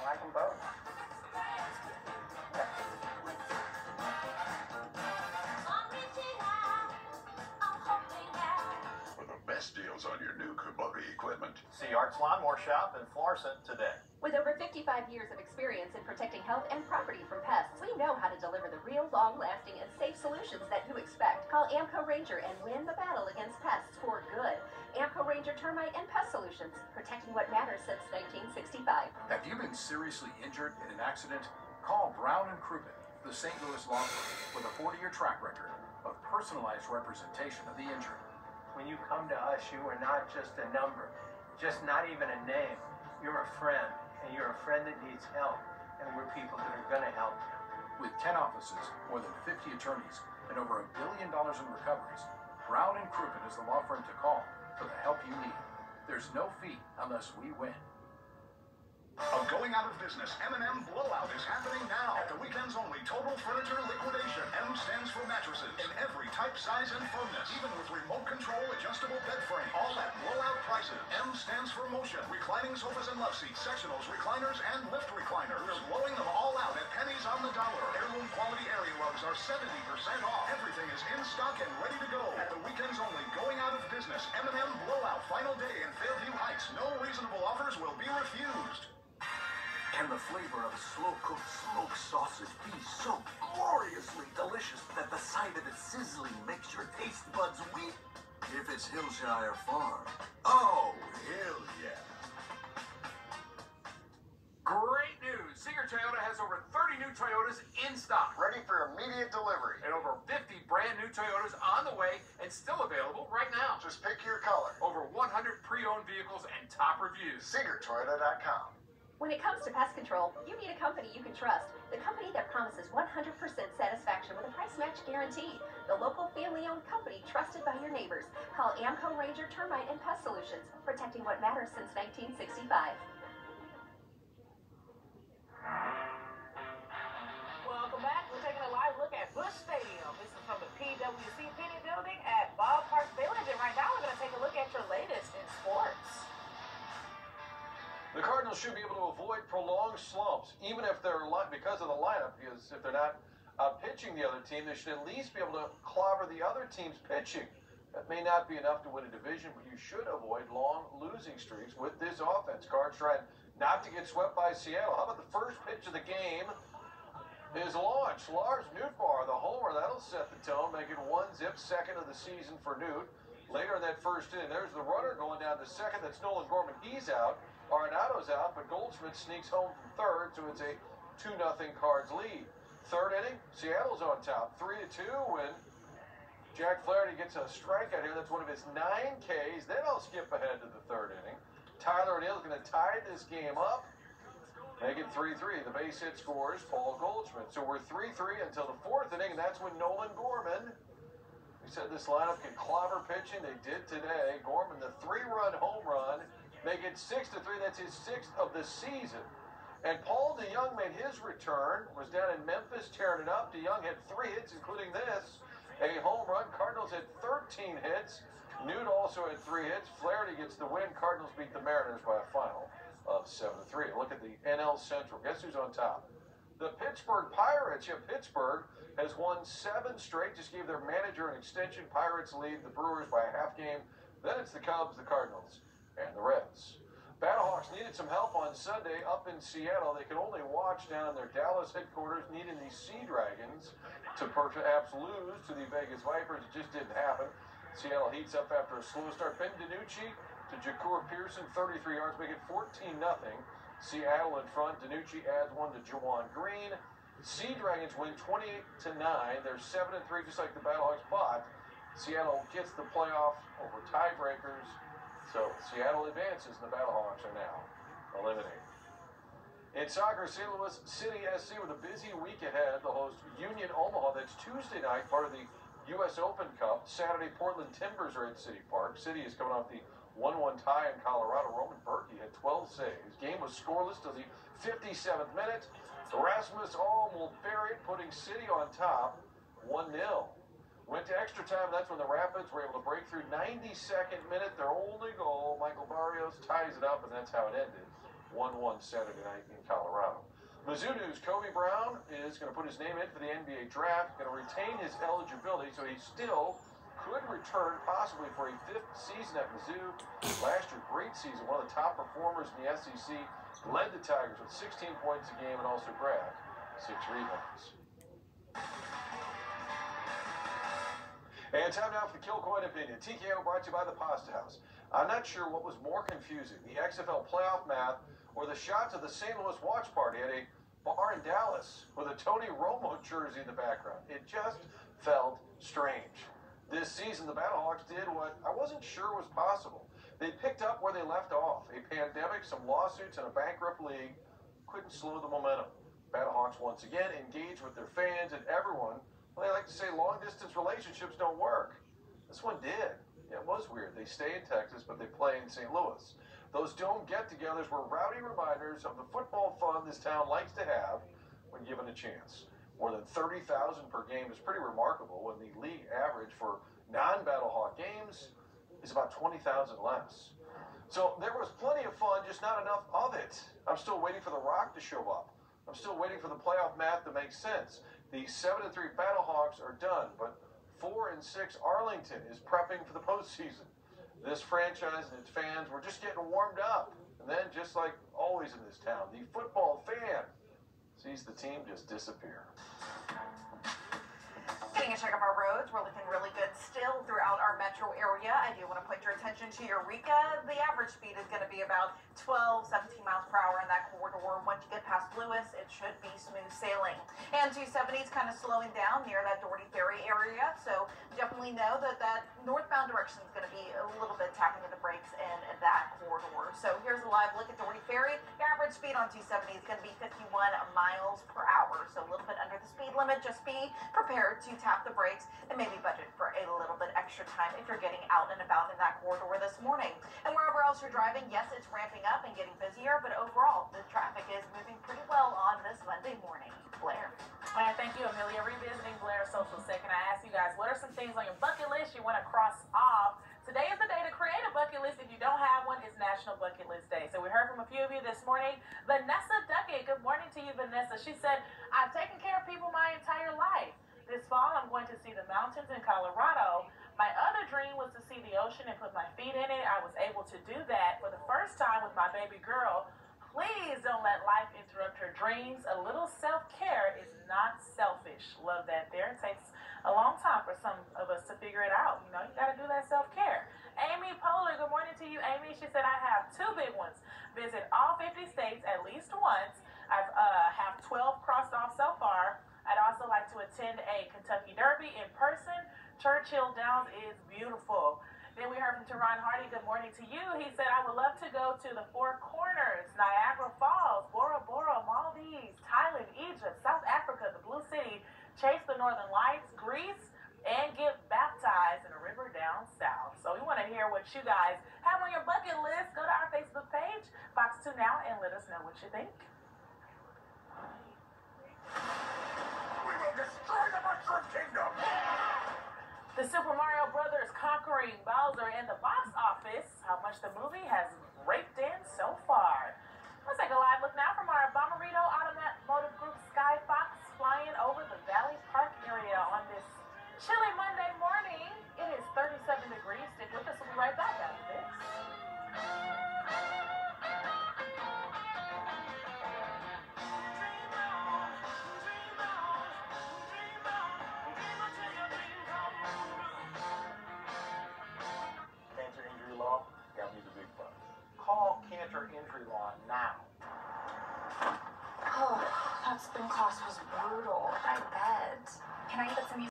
I like them both. For the best deals on your new Kubota equipment. See Arts Lawnmower Shop in Florissant today. With over 55 years of experience in protecting health and property from pests, we know how to deliver the real, long-lasting, and safe solutions that you expect. Call AAMCO Ranger and win the battle against pests for good. AAMCO Ranger Termite and Pest Solutions, protecting what matters since 1965. Have you been seriously injured in an accident? Call Brown & Crouppen, the St. Louis law firm with a 40-year track record of personalized representation of the injured. When you come to us, you are not just a number, just not even a name. You're a friend, and you're a friend that needs help, and we're people that are going to help you. With 10 offices, more than 50 attorneys, and over $1 billion in recoveries, Brown & Crouppen is the law firm to call for the help you need. There's no fee unless we win. A going out of business M&M blowout is happening now. At the weekend's only total furniture liquidation. M stands for mattresses in every type, size, and firmness. Even with remote control adjustable bed frame. All at blowout prices. M stands for motion. Reclining sofas and love seats, sectionals, recliners, and lift recliners. We're blowing them all out at pennies on the dollar. Heirloom quality area rugs are 70% off. Everything is in stock and ready to go. At the weekend's only going out of business M&M blowout final day in Fairview Heights. No reasonable offers will be refused. Can the flavor of slow-cooked smoked sausage be so gloriously delicious that the sight of it sizzling makes your taste buds weep? If it's Hillshire Farm, oh, hell yeah. Great news! Singer Toyota has over 30 new Toyotas in stock. Ready for immediate delivery. And over 50 brand new Toyotas on the way and still available right now. Just pick your color. Over 100 pre-owned vehicles and top reviews. SingerToyota.com. When it comes to pest control, you need a company you can trust. The company that promises 100% satisfaction with a price match guarantee. The local family-owned company trusted by your neighbors. Call AAMCO Ranger Termite and Pest Solutions, protecting what matters since 1965. Welcome back. We're taking a live look at Busch Stadium. This is from the PWC Penny Building at Ballpark Village. And right now we're going to take a look at your latest in sports. The Cardinals should be able to avoid prolonged slumps, even if they're because of the lineup. Because if they're not pitching the other team, they should at least be able to clobber the other team's pitching. That may not be enough to win a division, but you should avoid long losing streaks with this offense. Cards trying not to get swept by Seattle. How about the first pitch of the game is launched? Lars Nootbaar, the homer, that'll set the tone, make it 1-zip, second of the season for Newt. Later in that first inning, there's the runner going down to second. That's Nolan Gorman. He's out. Arenado's out, but Goldschmidt sneaks home from third, so it's a 2-0 Cards lead. Third inning, Seattle's on top, 3-2 when Jack Flaherty gets a strikeout here. That's one of his 9 Ks. Then I'll skip ahead to the third inning. Tyler O'Neill's going to tie this game up, make it 3-3. The base hit scores Paul Goldschmidt. So we're 3-3 until the fourth inning, and that's when Nolan Gorman, we said this lineup can clobber pitching. They did today. Gorman, the 3-run home run, make it 6-3. That's his 6th of the season. And Paul DeJong made his return, was down in Memphis tearing it up. DeJong had 3 hits, including this, a home run. Cardinals had 13 hits. Newt also had 3 hits. Flaherty gets the win. Cardinals beat the Mariners by a final of 7-3. Look at the NL Central. Guess who's on top? The Pittsburgh Pirates. Yeah, Pittsburgh has won 7 straight. Just gave their manager an extension. Pirates lead the Brewers by a half game. Then it's the Cubs, the Cardinals, and the Reds. Battlehawks needed some help on Sunday up in Seattle. They could only watch down in their Dallas headquarters, needing these Sea Dragons to perhaps lose to the Vegas Vipers. It just didn't happen. Seattle heats up after a slow start. Ben DiNucci to Jacour Pearson, 33 yards, make it 14-0. Seattle in front. DiNucci adds 1 to Juwan Green. Sea Dragons win 28-9. They're 7-3, just like the Battlehawks, but Seattle gets the playoff over tiebreakers. So Seattle advances, and the Battlehawks are now eliminated. In soccer, St. Louis City SC with a busy week ahead. They'll host Union Omaha. That's Tuesday night, part of the U.S. Open Cup. Saturday, Portland Timbers are at City Park. City is coming off the 1-1 tie in Colorado. Roman Berkey had 12 saves. Game was scoreless till the 57th minute. Rasmus Alm will bury it, putting City on top 1-0. Went to extra time. That's when the Rapids were able to break through. 92nd minute, their only goal. Michael Barrios ties it up, and that's how it ended. 1-1 Saturday night in Colorado. Mizzou news, Kobe Brown is going to put his name in for the NBA draft, going to retain his eligibility, so he still could return possibly for a 5th season at Mizzou. Last year, great season, one of the top performers in the SEC, led the Tigers with 16 points a game and also grabbed 6 rebounds. And time now for the Kilcoyne Opinion. TKO brought to you by the Pasta House. I'm not sure what was more confusing, the XFL playoff math or the shots of the St. Louis watch party at a bar in Dallas with a Tony Romo jersey in the background. It just felt strange. This season, the Battlehawks did what I wasn't sure was possible. They picked up where they left off. A pandemic, some lawsuits, and a bankrupt league couldn't slow the momentum. Battlehawks once again engaged with their fans and everyone. Well, they like to say long-distance relationships don't work. This one did. Yeah, it was weird. They stay in Texas, but they play in St. Louis. Those dome get-togethers were rowdy reminders of the football fun this town likes to have when given a chance. More than 30,000 per game is pretty remarkable when the league average for non-Battlehawk games is about 20,000 less. So there was plenty of fun, just not enough of it. I'm still waiting for The Rock to show up. I'm still waiting for the playoff math to make sense. The 7-3 Battlehawks are done, but 4-6 Arlington is prepping for the postseason. This franchise and its fans were just getting warmed up. And then, just like always in this town, the football fan sees the team just disappear. Getting a check of our roads, we're looking really good still throughout our metro area. I do want to point your attention to Eureka. The average speed is going to be about 12, 17 miles per hour in that corridor. Once you get past Lewis, it should be smooth sailing. And 270 is kind of slowing down near that Doherty Ferry area, so definitely know that that northbound direction is going to be a little bit tapping into the brakes in that corridor. So here's a live look at Doherty Ferry. The average speed on 270 is going to be 51 miles per hour, so a little bit under the speed limit. Just be prepared to tap the brakes and maybe budget for a little bit extra time if you're getting out and about in that corridor this morning. And wherever else you're driving, yes, it's ramping up and getting busier, but overall, the traffic is moving pretty well on this Monday morning. Blair. All right, thank you, Amelia. Revisiting Blair's social second, I asked you guys, what are some things on your bucket list you want to cross off? Today is the day to create a bucket list. If you don't have one, it's National Bucket List Day. So we heard from a few of you this morning. Vanessa Duckett, good morning to you, Vanessa. She said, I've taken care of people my entire life. This fall, I'm going to see the mountains in Colorado. My other dream was to see the ocean and put my feet in it. I was able to do that for the first time with my baby girl. Please don't let life interrupt her dreams. A little self-care is not selfish. Love that there. It takes a long time for some of us to figure it out. You know, you got to do that self-care. Amy Polar, good morning to you, Amy. She said, I have 2 big ones. Visit all 50 states at least once. I have 12 crossed off so far. I'd also like to attend a Kentucky Derby in person. Churchill Downs is beautiful. Then we heard from Teron Hardy. Good morning to you. He said, I would love to go to the Four Corners, Niagara Falls, Bora Bora, Maldives, Thailand, Egypt, South Africa, the Blue City, chase the Northern Lights, Greece, and get baptized in a river down south. So we want to hear what you guys have on your bucket list. Go to our Facebook page, Fox 2 Now, and let us know what you think. We will destroy the Mushroom Kingdom! The Super Mario Brothers conquering Bowser in the box office. How much the movie has raked in so far. Let's take a live look now from our Bommarito Automotive Group Skyfox flying over the Valley Park area on this chilly Monday morning. It is 37 degrees. Stick with us. We'll be right back after this. Got me the big bucks. Call Cantor Injury Law now. Oh, that spin class was brutal. I bet. Can I get some